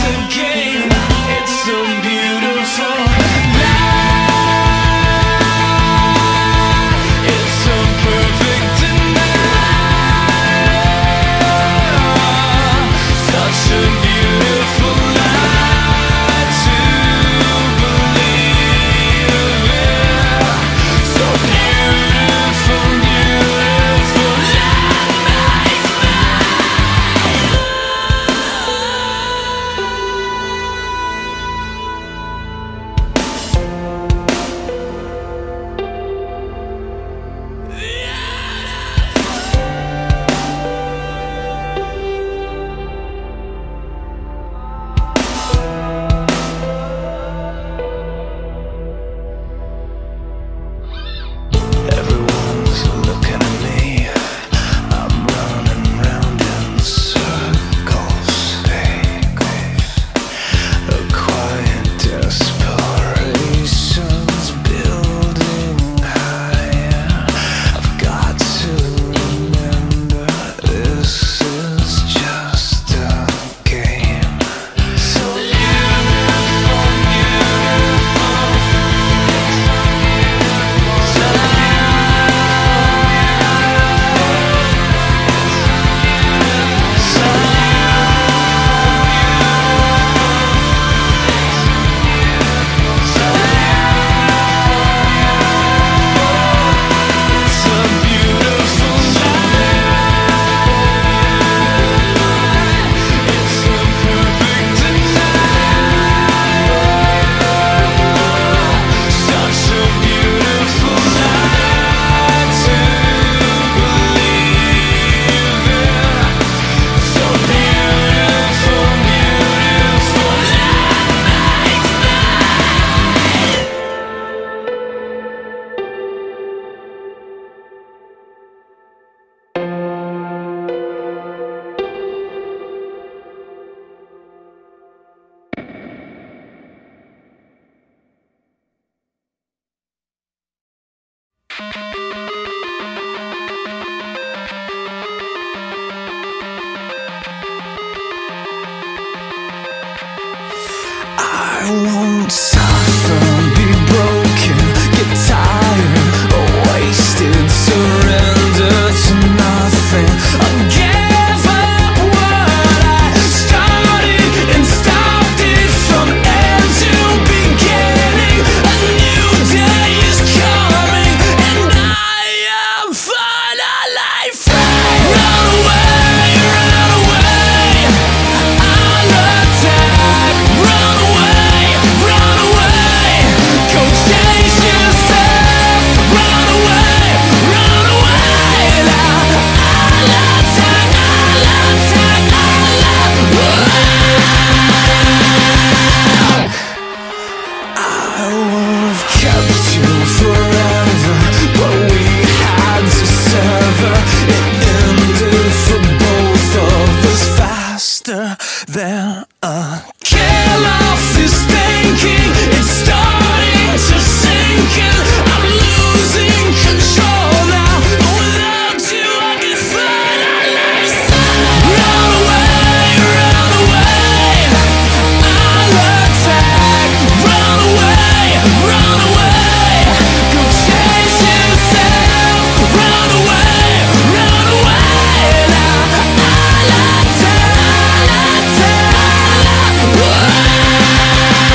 I won't suffer, be broken, get tired, or wasted, surrender to nothing. I'll give up what I started and stopped it from end to beginning. A new day is coming and I am finally free. Run away, I'll attack. Run away, go chase yourself. Run away, now I'll attack, I would have kept you forever, but we had to sever. It ended for both of us faster than a kill off this thinking. It's starting to sink in. I'm losing control now, but without you I can finally say, run away, I'll attack. Run away, go chase yourself. Run away, now I'll attack.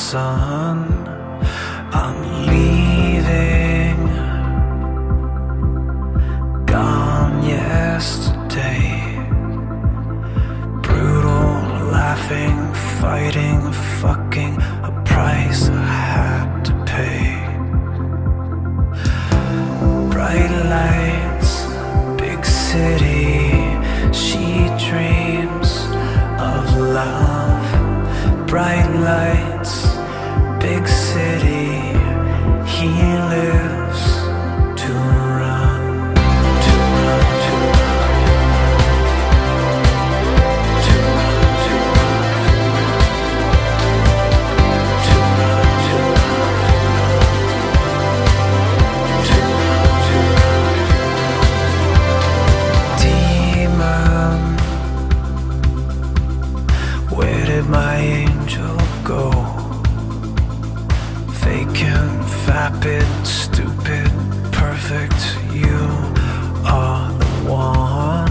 sun. I'm leaving, gone yesterday. Brutal, laughing, fighting, fucking, a price I had to pay. Bright lights, big city, she dreams of love. Bright lights, big city, he lives to run, to run, to run, to run, to run, to run, to run, to run. Demon, where did my angel go? Vacant, vapid, stupid, perfect, you are the one.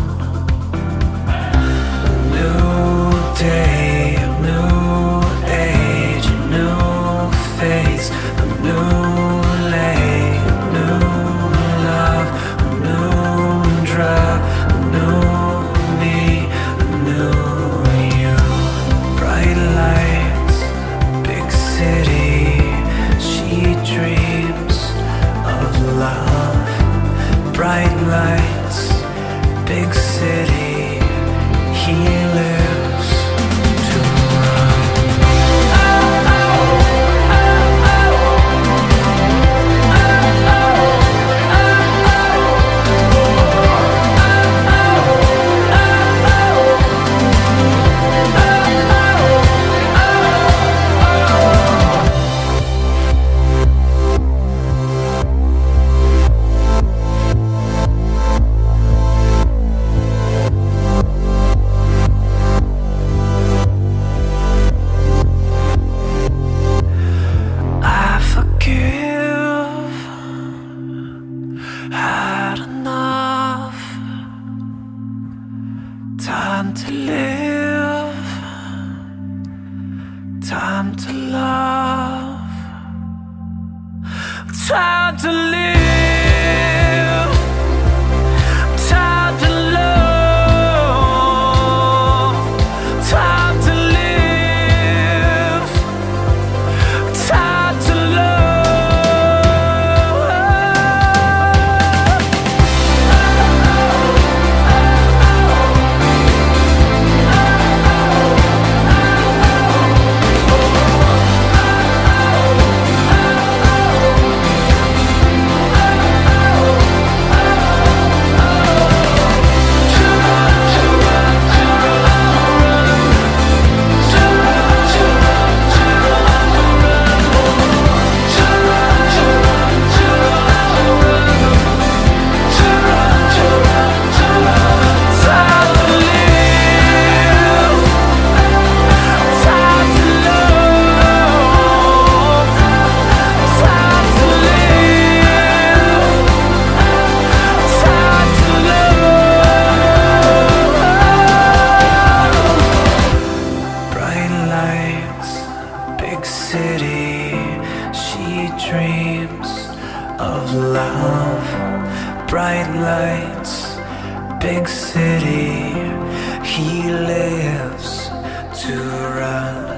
A new day, a new age, a new face, a new lane, a new love, a new drug, a new me, a new you. Bright lights, big city, she dreams of love. Bright lights, big city, he lives to run. I forgive, had enough time to live, time to love, time to live, time to love, time to live, time to bright lights, big city, he lives to run.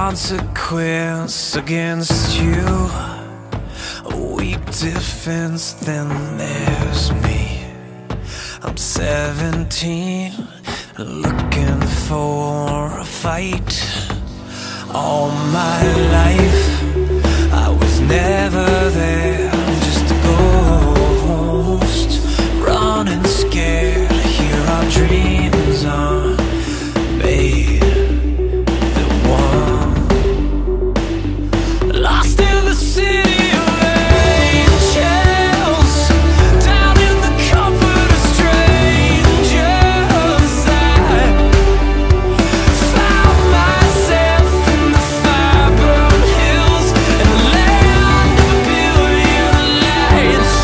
consequence against you. A weak defense, then there's me. I'm 17, looking for a fight. All my life I was never there, just a ghost, running scared. Here our dreams are made. Lost in the city of angels, down in the comfort of strangers. I found myself in the fire-burned hills, in the land of a billion lights.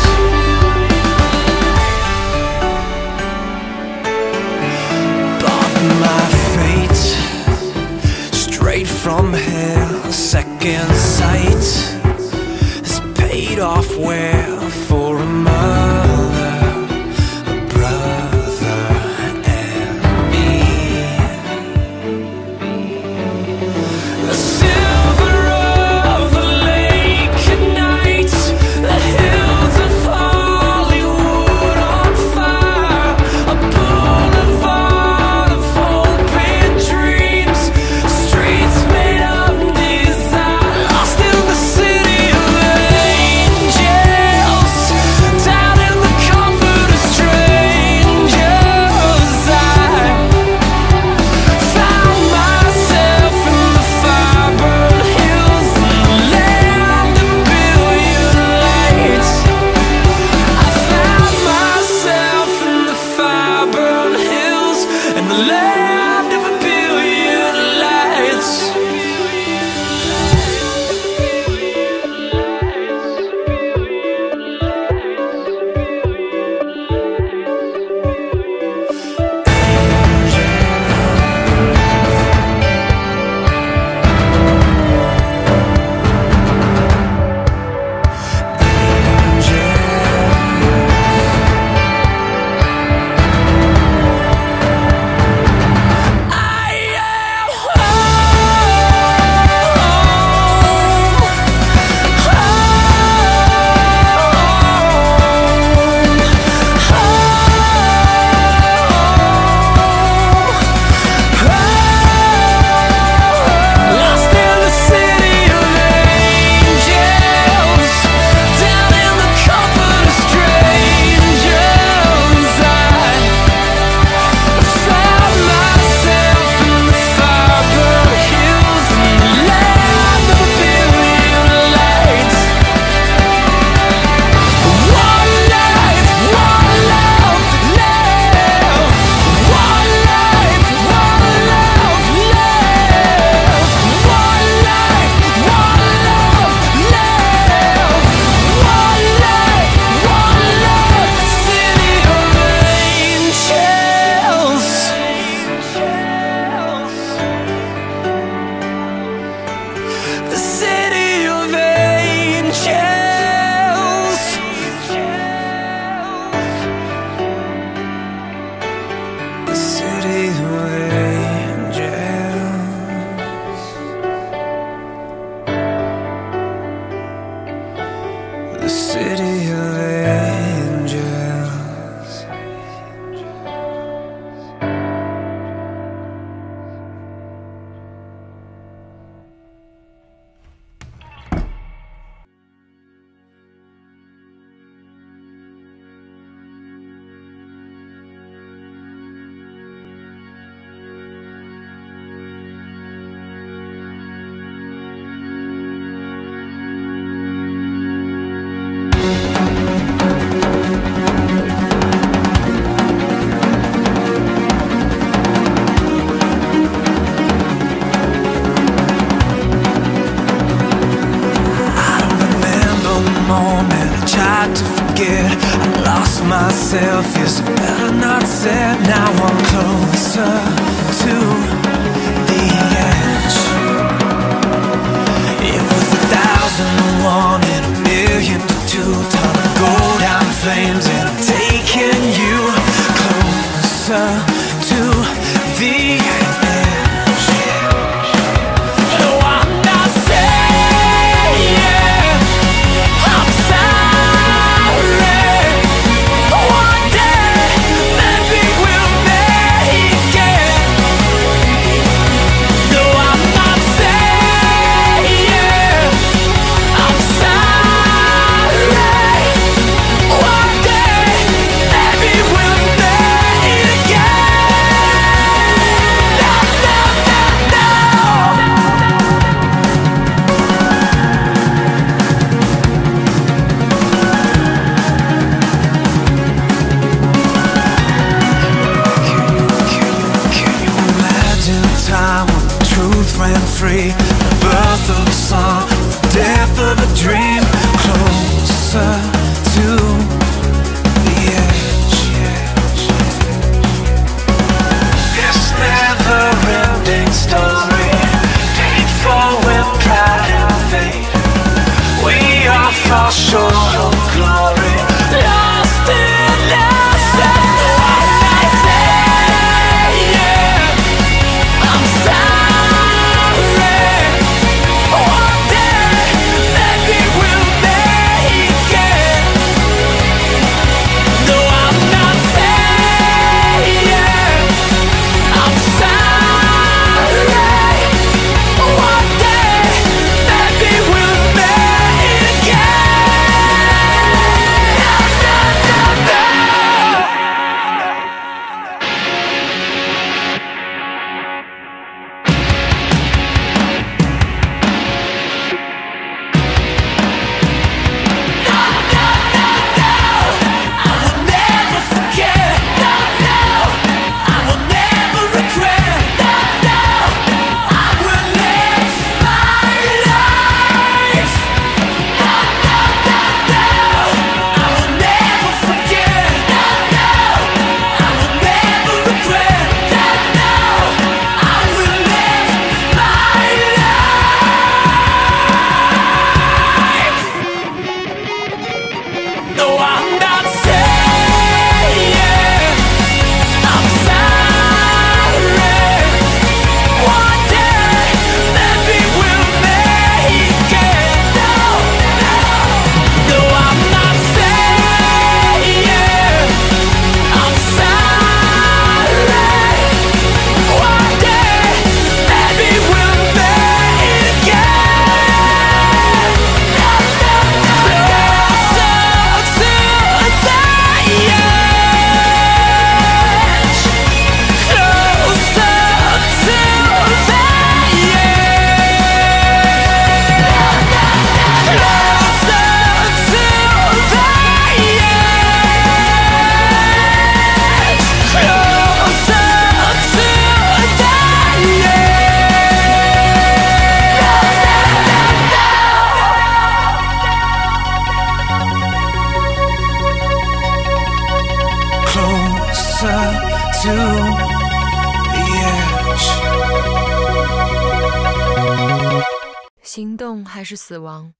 Bought my fate straight from hell, second sight has paid off well for a mother, a brother, and me. The silver of the lake at night, the hills of Hollywood on fire, a boulevard of hope and dreams, streets made of desire. Lost in the city of angels, down ran free. The birth of a song, the death of a dream. Closer to the edge. This never-ending story, painful with pride and fate. We all fall short of glory, lost in nothing. I say, yeah, I'm sorry. One day, maybe we'll make it. No, I'm not saying I'm sorry. One day, maybe we'll make it. To the edge. 行动还是死亡？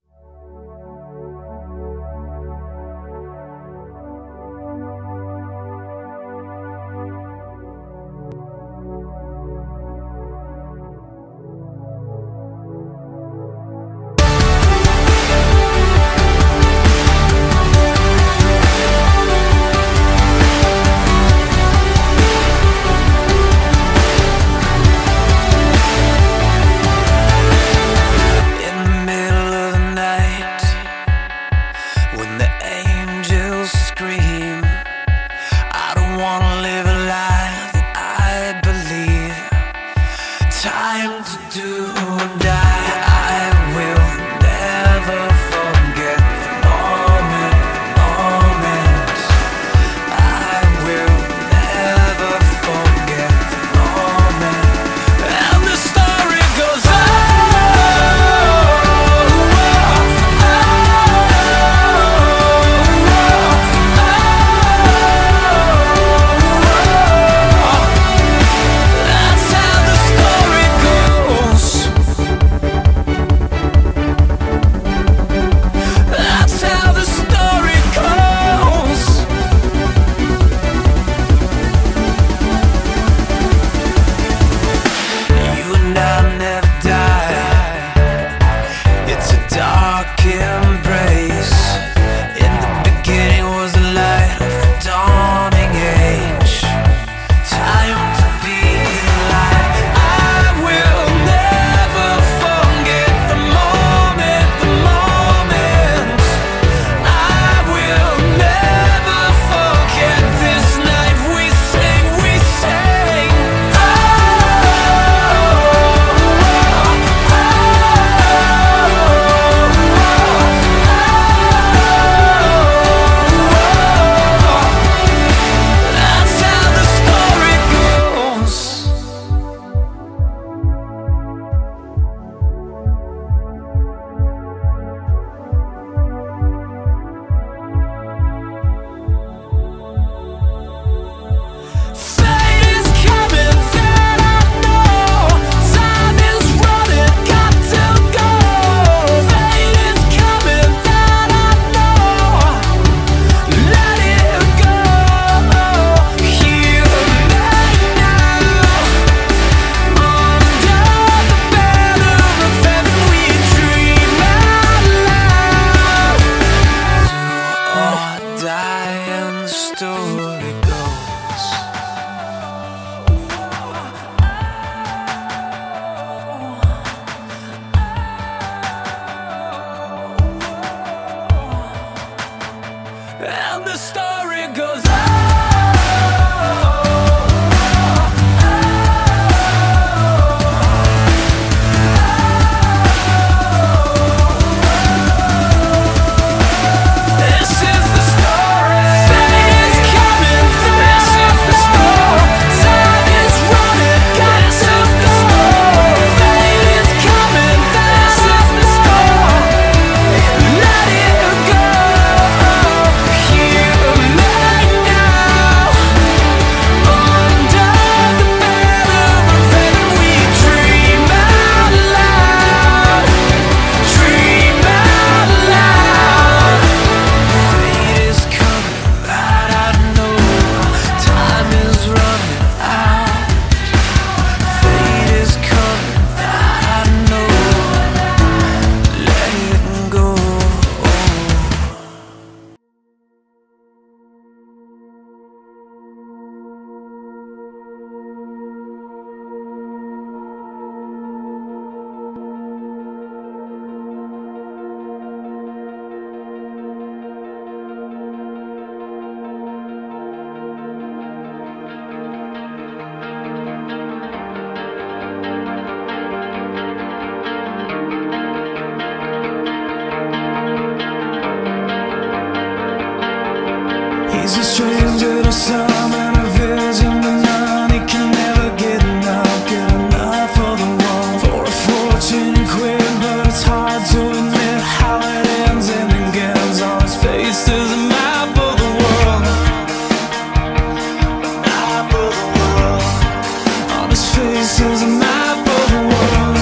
is a map of the world.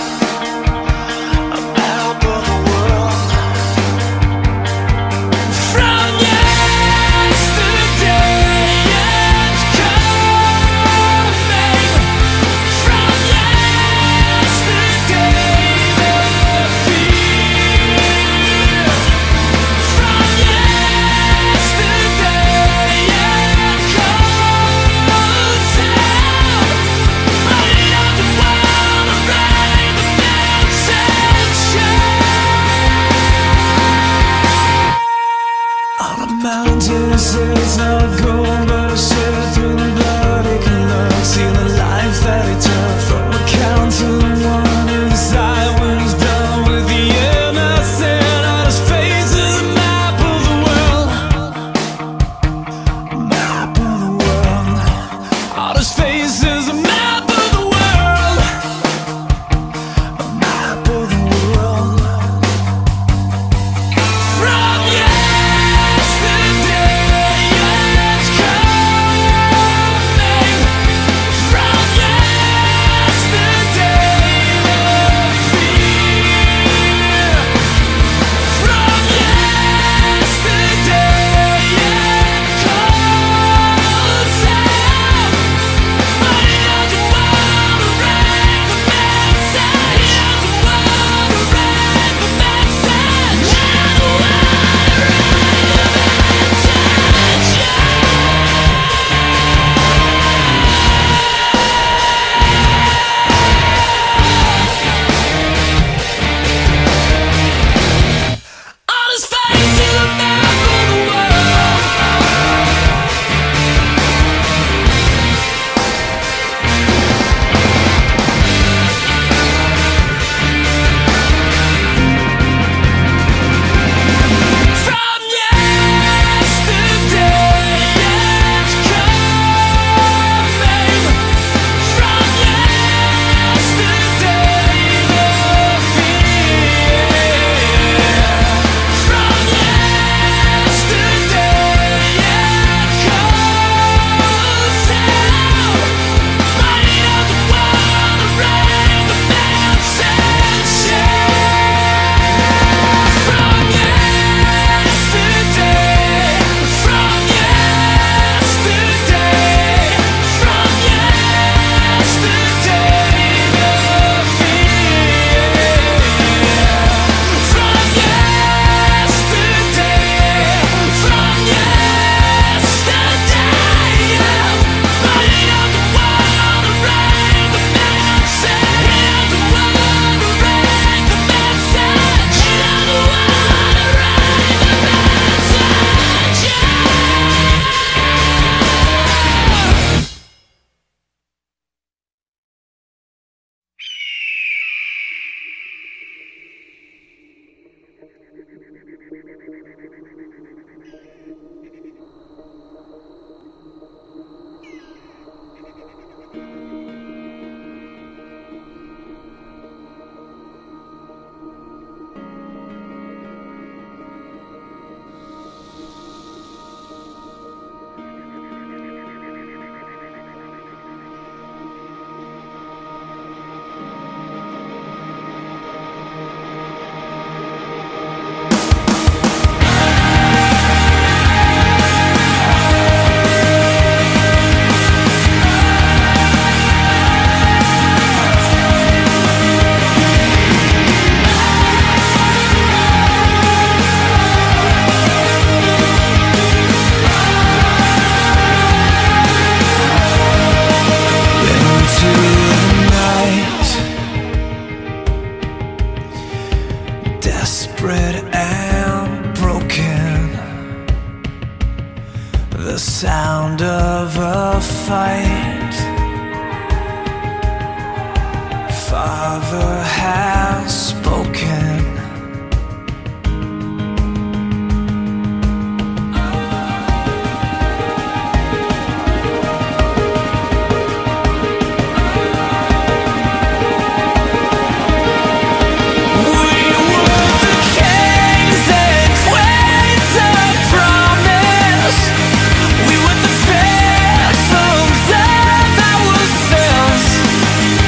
A map of the world. From yesterday it's coming. From yesterday the fear. From yesterday it goes out. Running out the wild and rain the on the mountains it's not gold, but I shed through the blood. It can look, see the life that it took. From a count to one inside when it's done with the innocent. On his face is a map of the world. A map of the world. On his face is a map of the world. A map of the world. From yesterday it's coming. From yesterday the fear. From yesterday it goes out. Running out the wild and rain the message. Out the wild and rain the message. Out the wild and on his face is a map of the world. From yesterday it's coming. From yesterday the fear. From yesterday it goes out. Running out the wild and rain the message. From yesterday, from yesterday, from yesterday the fear. From yesterday, from yesterday, running out the wild and rain the message. Out the wild and rain the message. Out the wild and rain the message. Into the night, desperate and broken, the sound of a fight. Father has spoken. We were the phantoms of ourselves.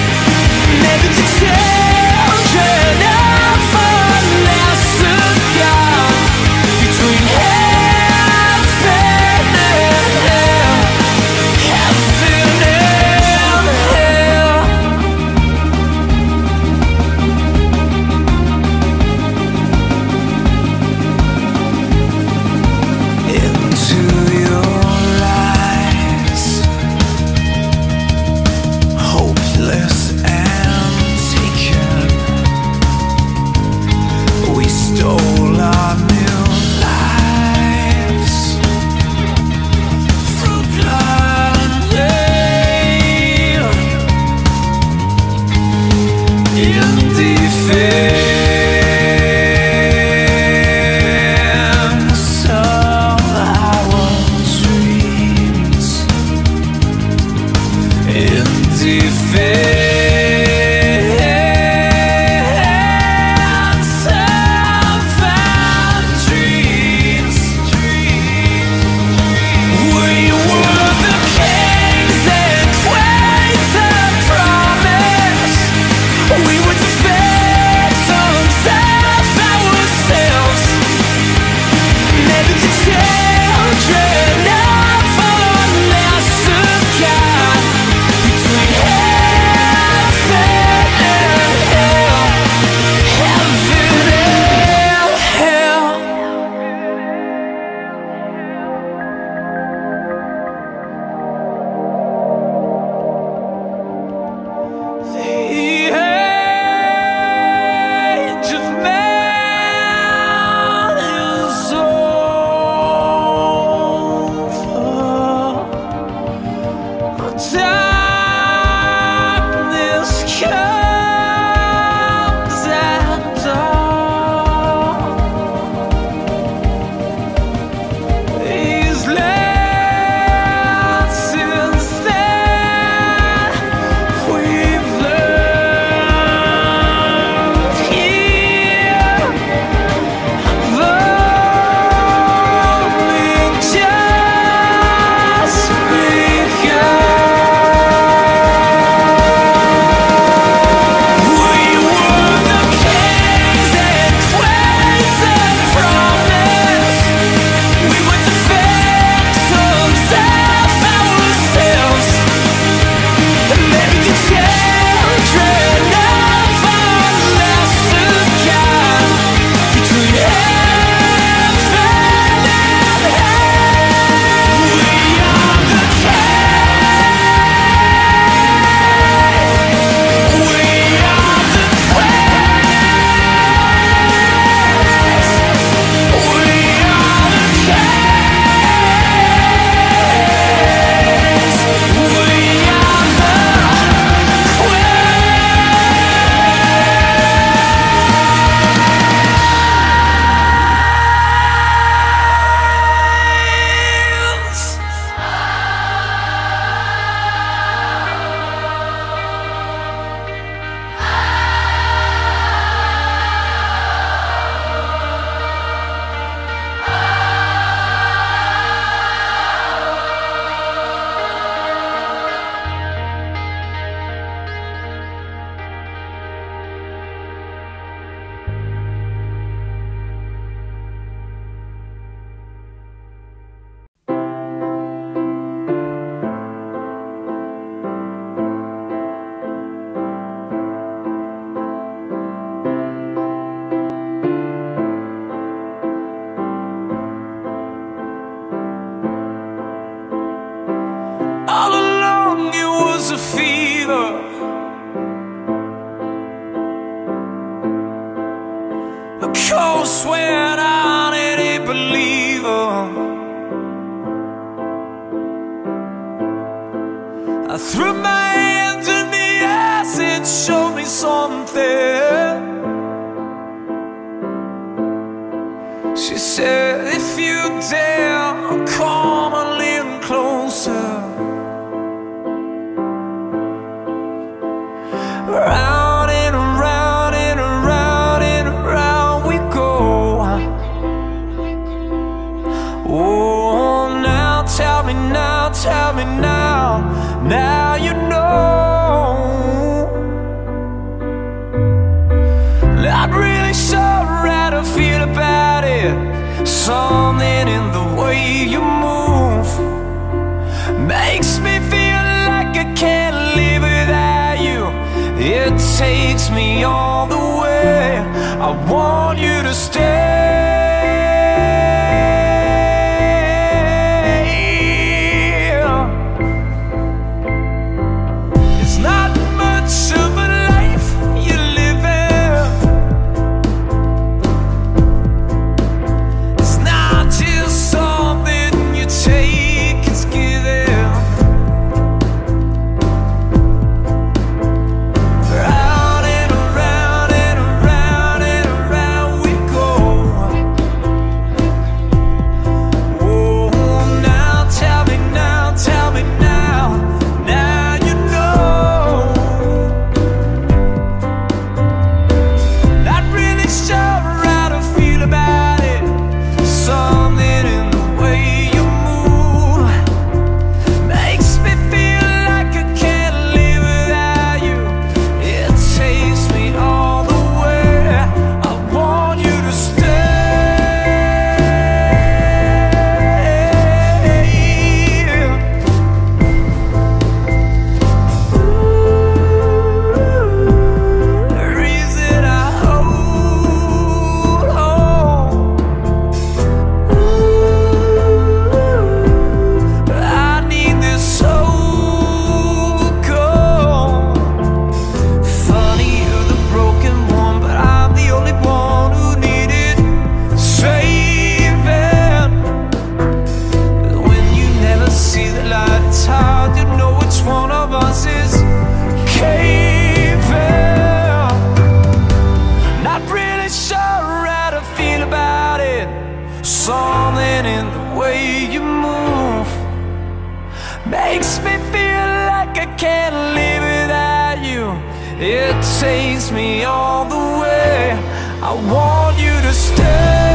almost went on any believer. I threw my hands in the acid, showed me something. She said, if you dare, come a little closer. Round and around and around and around we go. Oh, now tell me now, tell me now, now you know. Not really sure how to feel about it. Something in the way you move makes me feel like I can't live without you. It takes me all the way. I want you to stay. It's not much of a life you live in. It's not just something you take, it's given. Something in the way you move makes me feel like I can't live without you. It takes me all the way. I want you to stay.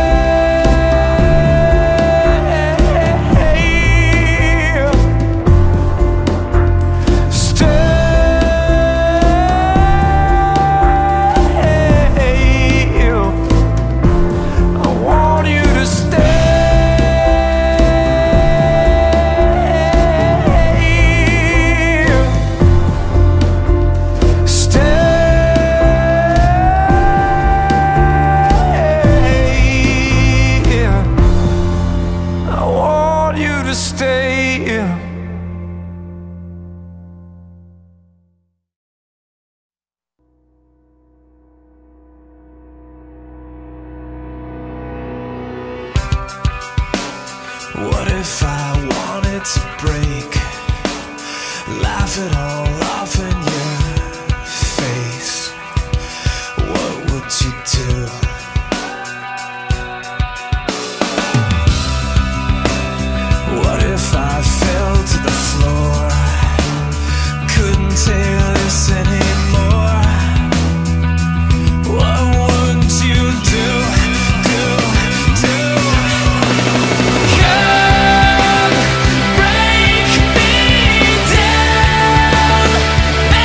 What if I wanted to break, laugh it all off in your face? What would you do? What if I fell to the floor, couldn't take this anymore? What would you do? Break me down.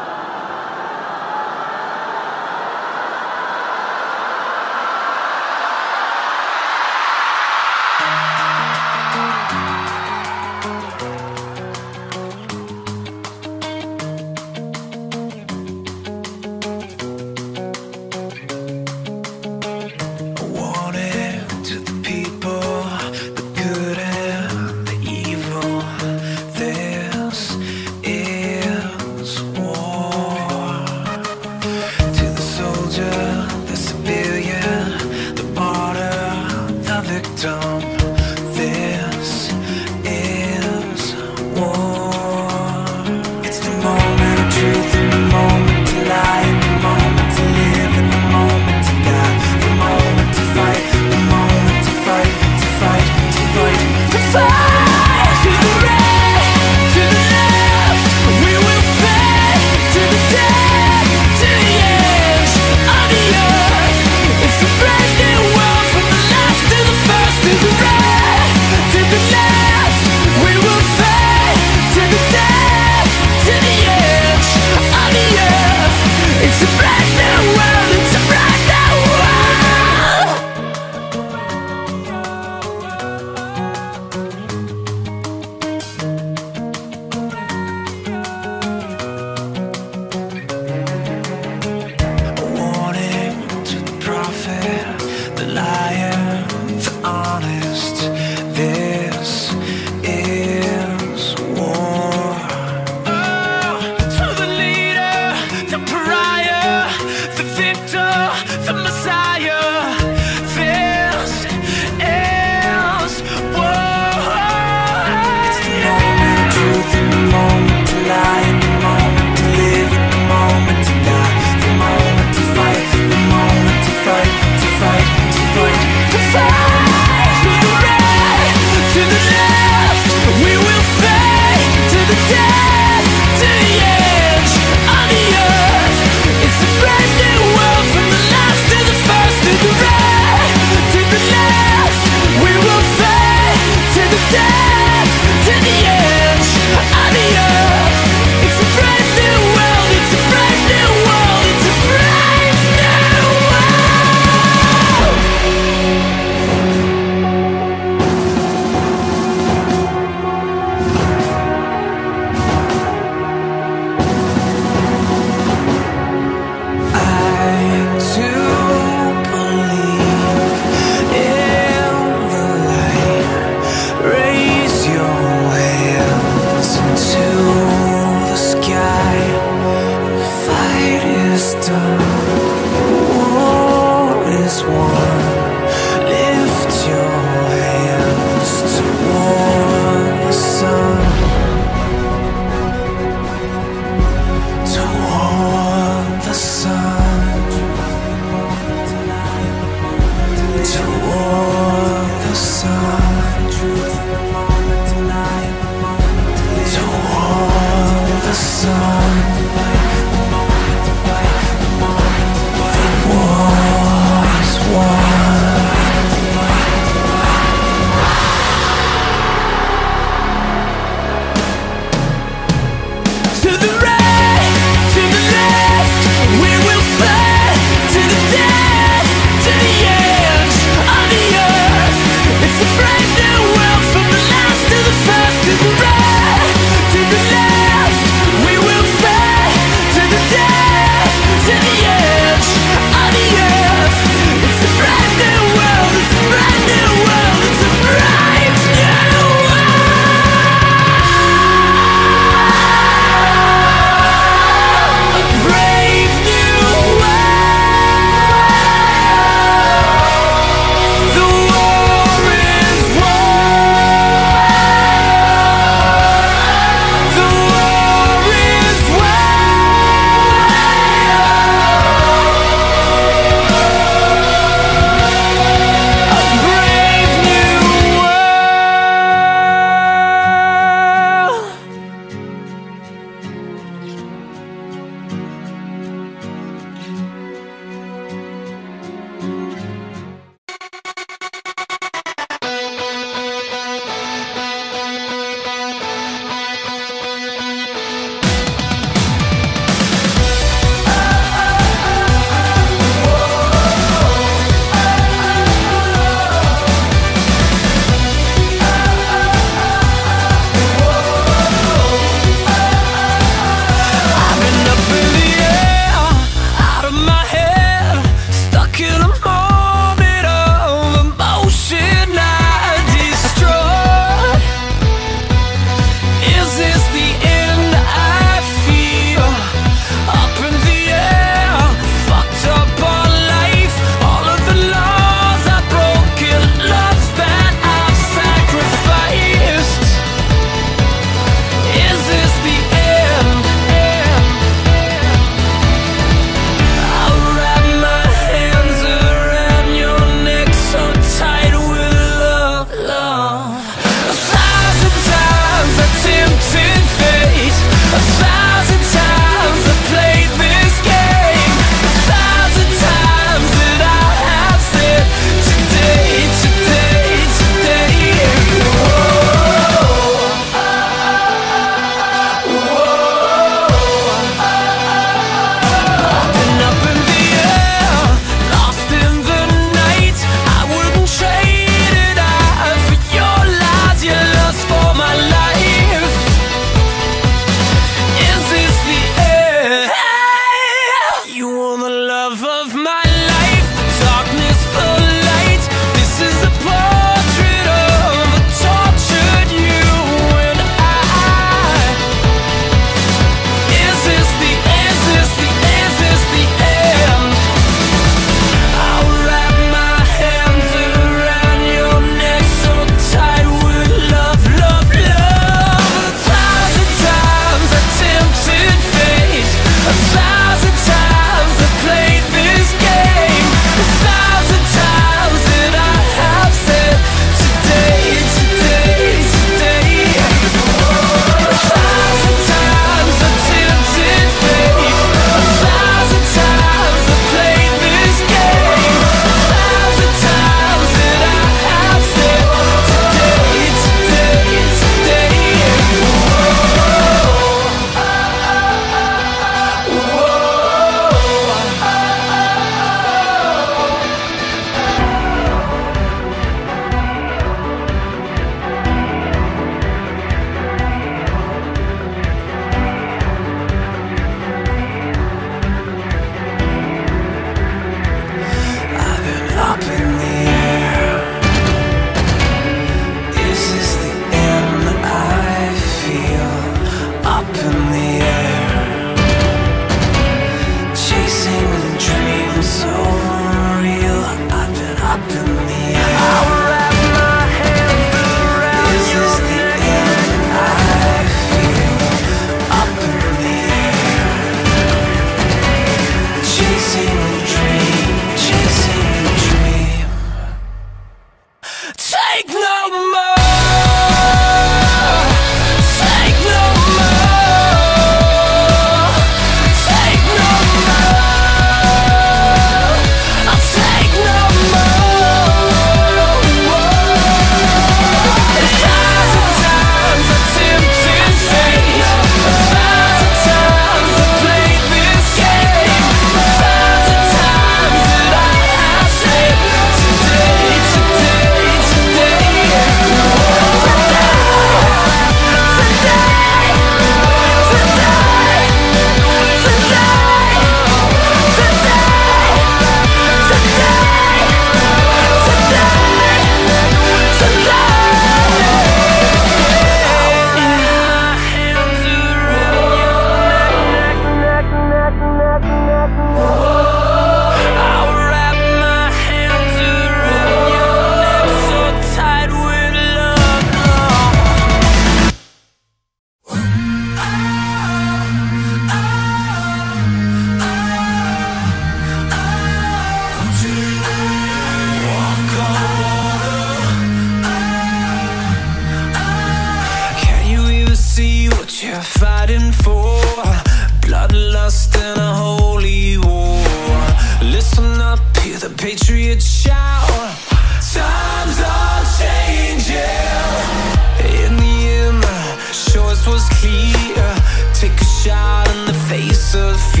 to feel